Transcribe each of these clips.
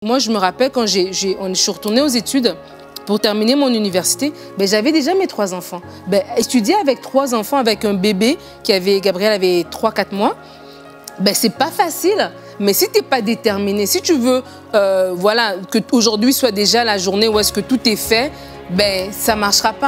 Moi, je me rappelle quand je suis retournée aux études pour terminer mon université, ben, j'avais déjà mes 3 enfants. Ben, étudier avec 3 enfants, avec un bébé Gabriel avait 3-4 mois, ben, c'est pas facile. Mais si tu n'es pas déterminé, si tu veux voilà, qu'aujourd'hui soit déjà la journée où est-ce que tout est fait, ben, ça ne marchera pas.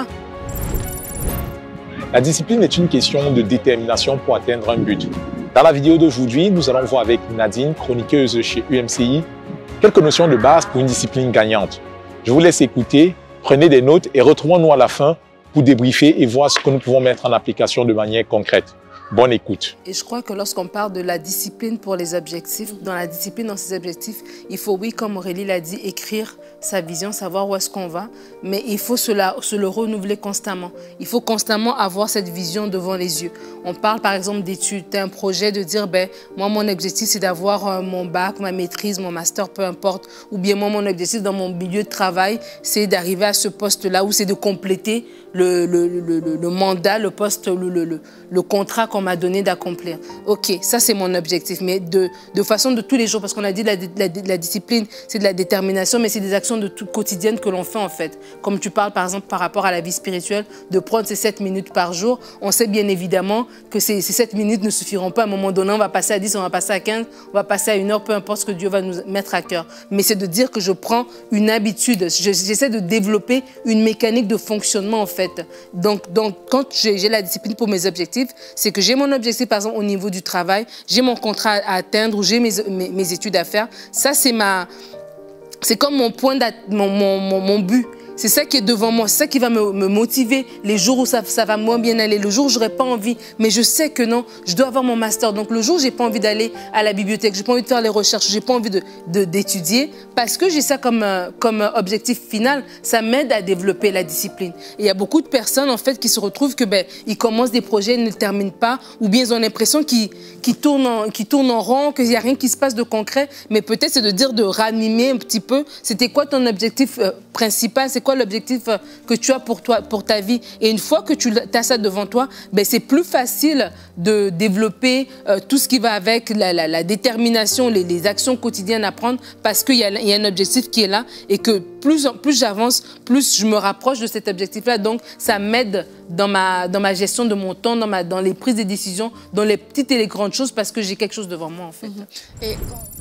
La discipline est une question de détermination pour atteindre un but. Dans la vidéo d'aujourd'hui, nous allons voir avec Nadine, chroniqueuse chez UMCI, quelques notions de base pour une discipline gagnante. Je vous laisse écouter, prenez des notes et retrouvons-nous à la fin pour débriefer et voir ce que nous pouvons mettre en application de manière concrète. Bonne écoute. Et je crois que lorsqu'on parle de la discipline pour les objectifs, dans la discipline, dans ces objectifs, il faut, oui, comme Aurélie l'a dit, écrire sa vision, savoir où est-ce qu'on va, mais il faut se le renouveler constamment. Il faut constamment avoir cette vision devant les yeux. On parle par exemple d'études, tu as un projet de dire, ben, moi mon objectif c'est d'avoir mon bac, ma maîtrise, mon master, peu importe, ou bien moi mon objectif dans mon milieu de travail, c'est d'arriver à ce poste-là, ou c'est de compléter le mandat, le poste, le contrat qu'on m'a donné d'accomplir. Ok, ça c'est mon objectif, mais de façon de tous les jours, parce qu'on a dit la discipline, c'est de la détermination, mais c'est des actions de tout quotidiennes que l'on fait en fait. Comme tu parles par exemple par rapport à la vie spirituelle, de prendre ces 7 minutes par jour, on sait bien évidemment que ces 7 minutes ne suffiront pas. À un moment donné, on va passer à 10, on va passer à 15, on va passer à 1 heure, peu importe ce que Dieu va nous mettre à cœur. Mais c'est de dire que je prends une habitude, j'essaie de développer une mécanique de fonctionnement en fait. Donc quand j'ai la discipline pour mes objectifs, c'est que j'ai mon objectif par exemple au niveau du travail, j'ai mon contrat à atteindre ou j'ai mes études à faire. Ça c'est comme mon point, mon but. C'est ça qui est devant moi, c'est ça qui va me motiver les jours où ça va moins bien aller, le jour où je n'aurai pas envie, mais je sais que non, je dois avoir mon master. Donc le jour où je n'ai pas envie d'aller à la bibliothèque, je n'ai pas envie de faire les recherches, je n'ai pas envie d'étudier, parce que j'ai ça comme objectif final, ça m'aide à développer la discipline. Et il y a beaucoup de personnes en fait qui se retrouvent que ils commencent des projets, ils ne terminent pas, ou bien ils ont l'impression qu'ils tournent en rond, qu'il n'y a rien qui se passe de concret, mais peut-être c'est de dire de ranimer un petit peu, c'était quoi ton objectif principal, c'est quoi l'objectif que tu as pour toi, pour ta vie. Et une fois que tu as ça devant toi, c'est plus facile de développer tout ce qui va avec la détermination, les actions quotidiennes à prendre, parce qu'il y a un objectif qui est là et que plus j'avance, plus je me rapproche de cet objectif-là. Donc, ça m'aide dans ma gestion de mon temps, dans les prises de décisions, dans les petites et les grandes choses, parce que j'ai quelque chose devant moi, en fait. Et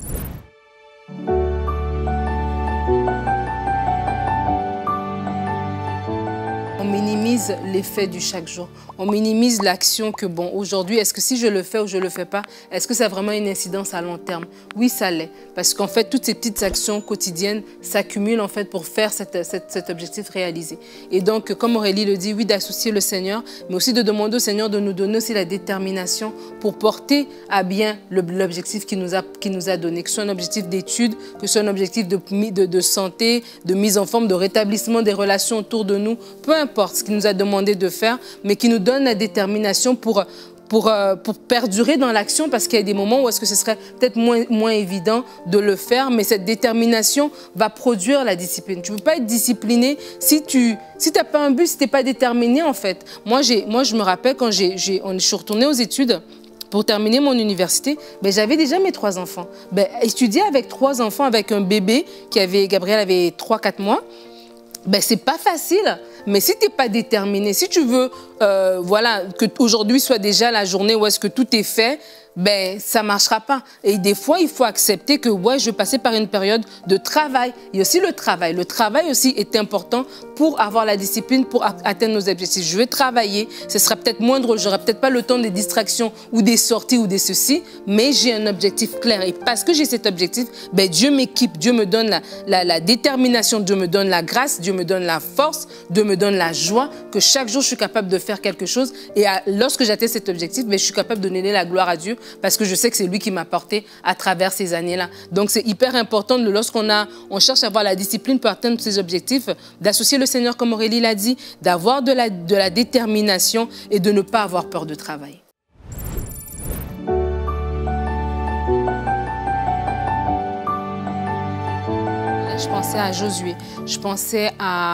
on minimise l'effet du chaque jour. On minimise l'action que, bon, aujourd'hui, est-ce que si je le fais ou je ne le fais pas, est-ce que ça a vraiment une incidence à long terme? Oui, ça l'est. Parce qu'en fait, toutes ces petites actions quotidiennes s'accumulent en fait pour faire cet objectif réalisé. Et donc, comme Aurélie le dit, oui, d'associer le Seigneur, mais aussi de demander au Seigneur de nous donner aussi la détermination pour porter à bien l'objectif qu'il nous a donné, que ce soit un objectif d'études, que ce soit un objectif de santé, de mise en forme, de rétablissement des relations autour de nous, peu importe ce qu'il nous a demandé de faire, mais qui nous donne la détermination pour perdurer dans l'action, parce qu'il y a des moments où est-ce que ce serait peut-être moins évident de le faire, mais cette détermination va produire la discipline. Tu ne peux pas être discipliné si tu n'as pas un but, si tu n'es pas déterminé en fait. Moi, je me rappelle quand je suis retournée aux études, pour terminer mon université, j'avais déjà mes 3 enfants. Étudier avec 3 enfants, avec un bébé Gabriel avait 3-4 mois, c'est pas facile. Mais si tu n'es pas déterminé, si tu veux voilà, qu'aujourd'hui soit déjà la journée où est-ce que tout est fait, ça ne marchera pas. Et des fois, il faut accepter que ouais, je vais passer par une période de travail. Il y a aussi le travail. Le travail aussi est important pour avoir la discipline, pour atteindre nos objectifs. Je vais travailler, ce sera peut-être moins drôle, je n'aurai peut-être pas le temps des distractions ou des sorties ou des ceci, mais j'ai un objectif clair. Et parce que j'ai cet objectif, Dieu m'équipe, Dieu me donne la détermination, Dieu me donne la grâce, Dieu me donne la force, Dieu me donne la joie, que chaque jour, je suis capable de faire quelque chose. Et lorsque j'atteins cet objectif, je suis capable de donner la gloire à Dieu, parce que je sais que c'est lui qui m'a porté à travers ces années-là. Donc, c'est hyper important, lorsqu'on cherche à avoir la discipline pour atteindre ses objectifs, d'associer le Seigneur, comme Aurélie l'a dit, d'avoir de la détermination et de ne pas avoir peur de travail. Je pensais à Josué, je pensais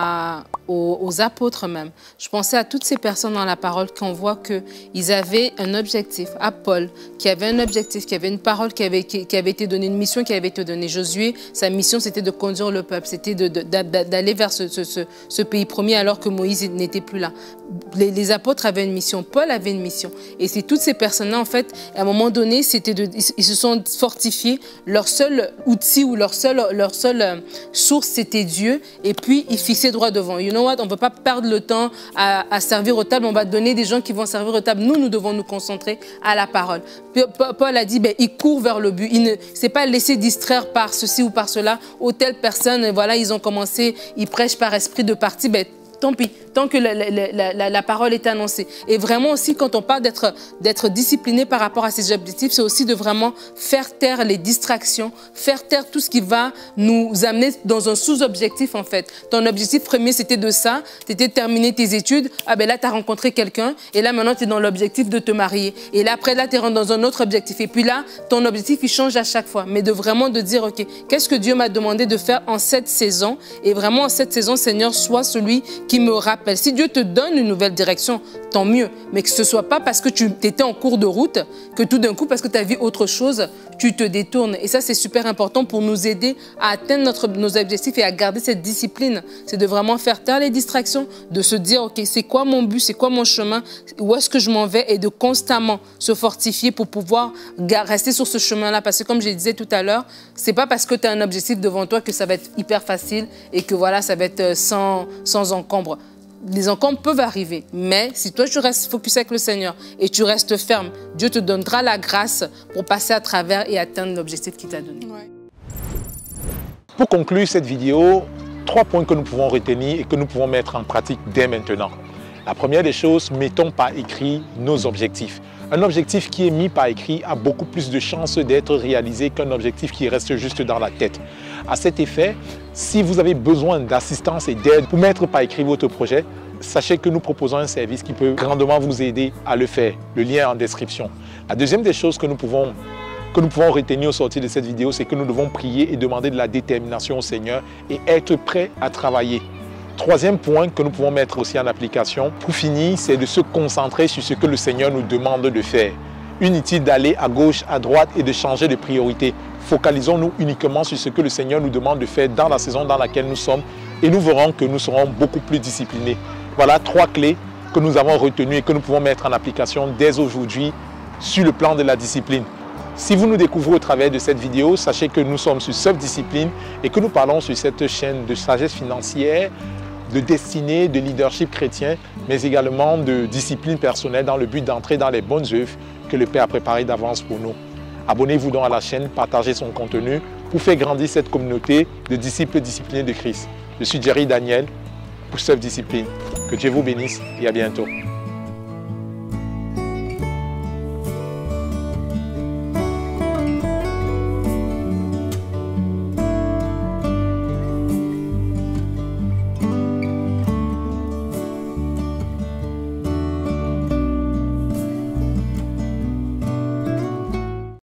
aux apôtres même. Je pensais à toutes ces personnes dans la parole qu'on voit qu'ils avaient un objectif. À Paul, qui avait un objectif, qui avait une parole qui avait été donnée, une mission qui avait été donnée. Josué, sa mission, c'était de conduire le peuple, c'était d'aller vers ce pays promis alors que Moïse n'était plus là. Les apôtres avaient une mission, Paul avait une mission. Et c'est toutes ces personnes-là, en fait, à un moment donné, ils se sont fortifiés. Leur seul outil ou leur seule source, c'était Dieu. Et puis, ils fixaient droit devant. You know what? On ne peut pas perdre le temps à servir aux tables. On va donner des gens qui vont servir aux tables. Nous devons nous concentrer à la parole. Paul a dit, il court vers le but. Il ne s'est pas laissé distraire par ceci ou par cela. Ou telle personne, voilà, ils ont commencé, ils prêchent par esprit de parti. Tant pis, tant que la parole est annoncée. Et vraiment aussi, quand on parle d'être discipliné par rapport à ces objectifs, c'est aussi de vraiment faire taire les distractions, faire taire tout ce qui va nous amener dans un sous-objectif, en fait. Ton objectif premier, c'était de ça, c'était de terminer tes études. Ah ben là, tu as rencontré quelqu'un, et là, maintenant, tu es dans l'objectif de te marier. Et là, après, là, tu es rentré dans un autre objectif. Et puis là, ton objectif, il change à chaque fois. Mais de vraiment de dire, OK, qu'est-ce que Dieu m'a demandé de faire en cette saison? Et vraiment, en cette saison, Seigneur, sois celui qui me rappelle. Si Dieu te donne une nouvelle direction, tant mieux. Mais que ce ne soit pas parce que tu étais en cours de route que tout d'un coup, parce que tu as vu autre chose, tu te détournes. Et ça, c'est super important pour nous aider à atteindre nos objectifs et à garder cette discipline. C'est de vraiment faire taire les distractions, de se dire, OK, c'est quoi mon but, c'est quoi mon chemin, où est-ce que je m'en vais, et de constamment se fortifier pour pouvoir rester sur ce chemin-là. Parce que comme je disais tout à l'heure, c'est pas parce que tu as un objectif devant toi que ça va être hyper facile et que voilà, ça va être sans encombre. Les encombres peuvent arriver, mais si toi tu restes focus avec le Seigneur et tu restes ferme, Dieu te donnera la grâce pour passer à travers et atteindre l'objectif qu'il t'a donné. Ouais. Pour conclure cette vidéo, 3 points que nous pouvons retenir et que nous pouvons mettre en pratique dès maintenant. La première des choses, mettons par écrit nos objectifs. Un objectif qui est mis par écrit a beaucoup plus de chances d'être réalisé qu'un objectif qui reste juste dans la tête. À cet effet, si vous avez besoin d'assistance et d'aide pour mettre par écrit votre projet, sachez que nous proposons un service qui peut grandement vous aider à le faire. Le lien est en description. La deuxième des choses que nous pouvons retenir au sortir de cette vidéo, c'est que nous devons prier et demander de la détermination au Seigneur et être prêts à travailler. Troisième point que nous pouvons mettre aussi en application, pour finir, c'est de se concentrer sur ce que le Seigneur nous demande de faire. Inutile d'aller à gauche, à droite et de changer de priorité. Focalisons-nous uniquement sur ce que le Seigneur nous demande de faire dans la saison dans laquelle nous sommes et nous verrons que nous serons beaucoup plus disciplinés. Voilà 3 clés que nous avons retenues et que nous pouvons mettre en application dès aujourd'hui sur le plan de la discipline. Si vous nous découvrez au travers de cette vidéo, sachez que nous sommes sur Self-Discipline et que nous parlons sur cette chaîne de sagesse financière, de destinée, de leadership chrétien, mais également de discipline personnelle dans le but d'entrer dans les bonnes œuvres que le Père a préparées d'avance pour nous. Abonnez-vous donc à la chaîne, partagez son contenu pour faire grandir cette communauté de disciples disciplinés de Christ. Je suis Jerry Daniel pour Self-Discipline. Que Dieu vous bénisse et à bientôt.